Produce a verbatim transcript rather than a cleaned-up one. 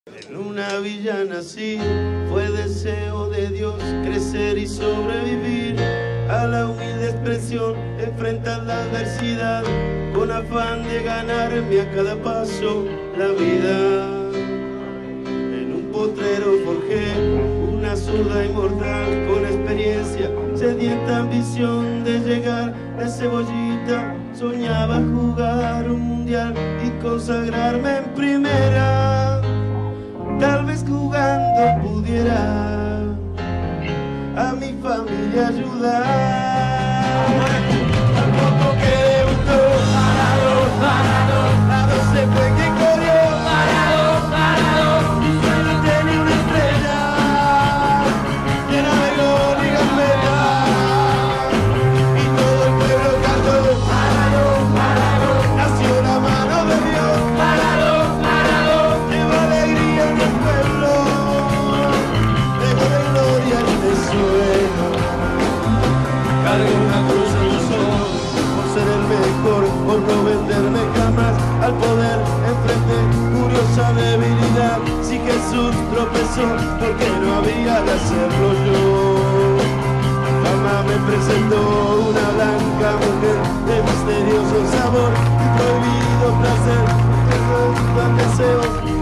En una villa nací, fue deseo de Dios crecer y sobrevivir a la humilde expresión, enfrentar la adversidad con afán de ganarme a cada paso la vida. En un potrero forjé una zurda inmortal con experiencia, sedienta ambición de llegar de cebollita. Soñaba jugar un mundial y consagrarme en primera. Tal vez jugando pudiera a mi familia ayudar. Al poco que debutó, parado, parado, a dos se fue quien corrió, parado, parado, mi sueño tenía una estrella llena de gol y gambeta, y todo el pueblo cantó, parado, parado, nació la mano de Dios, parado, parado, lleva alegría en el pueblo, dejo de gloria en el suelo, cargué una cruz en los ojos por ser el mejor, por no venderme jamás al poder, enfrenté curiosa debilidad. Si Jesús tropezó, porque no había de hacerlo yo. Mamá me presentó una blanca mujer de misterioso sabor y prohibido placer, que no tan deseos